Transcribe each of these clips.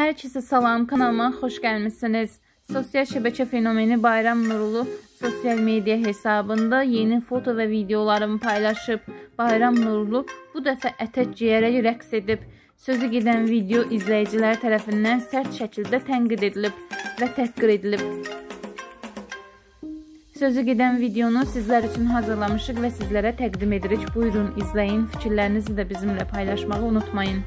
Herkese salam, kanalıma hoş gelmişsiniz. Sosyal şebeke fenomeni Bayram Nurulu sosyal medya hesabında yeni foto ve videolarımı paylaşıp Bayram Nurulu bu dəfə ətək giyərək rəqs edib. Sözü gedən video izləyicilər tərəfindən sərt şəkildə tənqid edilib və təhqir edilib. Sözü gedən videonu sizlər üçün hazırlamışıq və sizlərə təqdim edirik. Buyurun, izləyin, fikirlərinizi də bizimlə paylaşmağı unutmayın.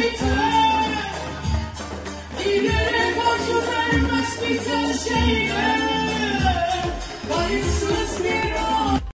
Şehre karşı vermez bir şeyler.